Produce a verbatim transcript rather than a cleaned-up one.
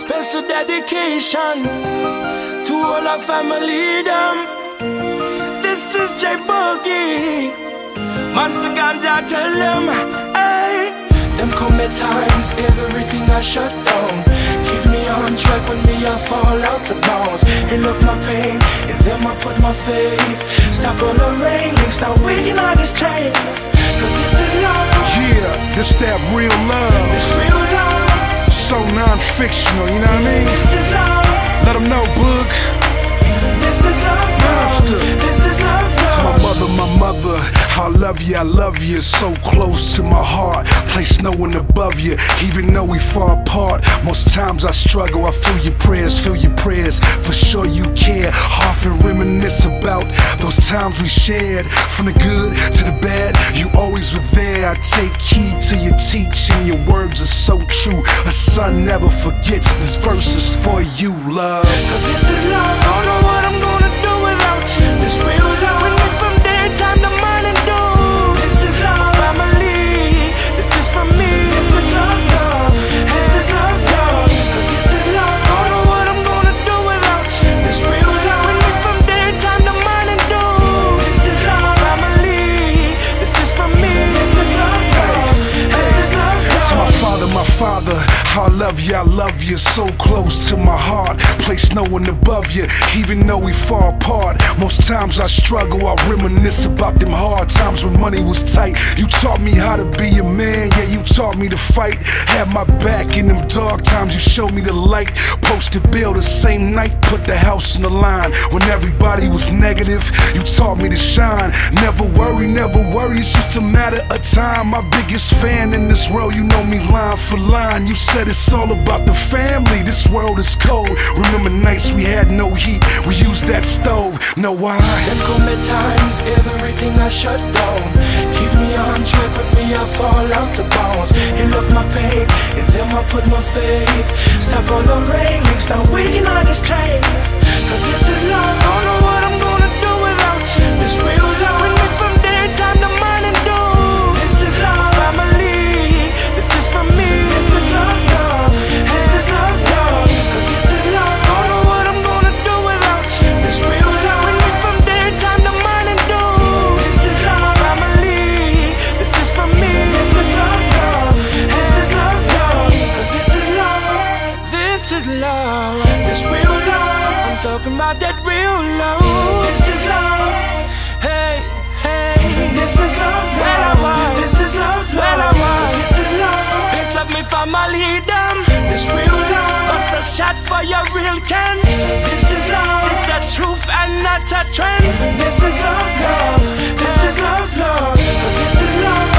special dedication to all our family them. This is J Boogie. Months ago, I tell them, hey. Them come at times, everything I shut down. Keep me on track when me I fall out of bounds. Hey, look my pain, in them I put my faith. Stop on the rain, stop waiting on this train. Cause this is love. Yeah, this that real love. This real love. So non-fictional, you know what I mean? This is love. Let them know, Boog. This is love, Monster. This is love, love. To my mother, my mother, I love you, I love you. So close to my heart, place no one above you. Even though we far apart, most times I struggle. I feel your prayers, feel your prayers. For sure you care. Often reminisce about those times we shared. From the good to the bad, you always were there. I take heed to your teaching, your words are so true. A son never forgets, this verse is for you, love. Cause this is love. I don't know what I'm gonna do without you. This real love. When we from daytime to morning do. This is love, family. This is for me. This is love, love. This is love, love. Cause this is love. I don't know what I'm gonna do without you. This real love. When we from daytime to morning do. This is love, family. This is for me. This is love, love. This is love, love. To my father, my father, I love you, I love you. So close to my heart, place no one above you. Even though we far apart, most times I struggle. I reminisce about them hard times when money was tight. You taught me how to be a man, yeah, you taught me to fight. Had my back in them dark times, you showed me the light. Posted bill the same night, put the house on the line. When everybody was negative, you taught me to shine. Never worry, never worry, it's just a matter of time. My biggest fan in this world, you know me line for line. You said it's all about the family, this world is cold. Remember nights we had no heat, we used that stove. Know why? Them come at times, everything I shut down. Keep me on track when me I fall out of bounds. Hey, look my pain, in them I put my faith. Stop on the rain, stop waiting on this train. Cause this is love. I don't know what I'm gonna do without you. This real love. When we from daytime to morning do. This is love, family. This is for me. This is love, love. This is love, love. Cause this is love. I don't know what I'm gonna do without you. This real love. When we from daytime to morning do. This is love, family. This is for me. This is love, love. This is love, love. Cause this is love. This is love. This real love. I'm talking about that real love. This is love. Hey, hey. This is love, love. This is love, love. This is love. Face up me family them. This real love. But first chat for your real can. This is love. This the truth and not a trend. This is love, love. This is love, love. This is love.